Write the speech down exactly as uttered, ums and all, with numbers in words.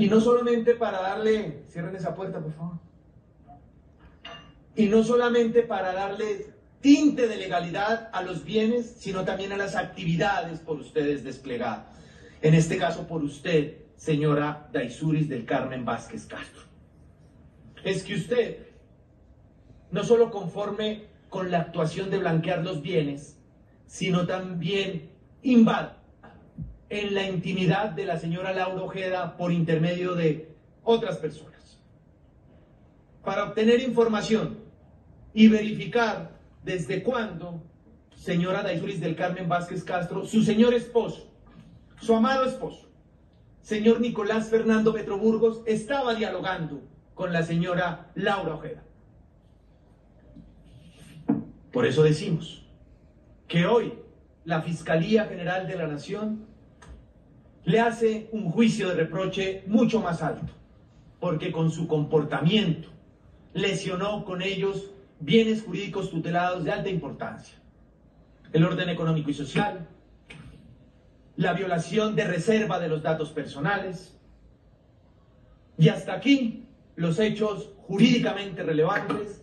Y no solamente para darle, cierren esa puerta por favor, y no solamente para darle tinte de legalidad a los bienes, sino también a las actividades por ustedes desplegadas. En este caso por usted, señora Daisuris del Carmen Vázquez Castro. Es que usted, no solo conforme con la actuación de blanquear los bienes, sino también invade en la intimidad de la señora Laura Ojeda por intermedio de otras personas, para obtener información y verificar desde cuándo, señora Daisuris del Carmen Vázquez Castro, su señor esposo, su amado esposo, señor Nicolás Fernando Petroburgos, estaba dialogando con la señora Laura Ojeda. Por eso decimos que hoy la Fiscalía General de la Nación le hace un juicio de reproche mucho más alto, porque con su comportamiento lesionó con ellos bienes jurídicos tutelados de alta importancia, el orden económico y social, la violación de reserva de los datos personales, y hasta aquí los hechos jurídicamente relevantes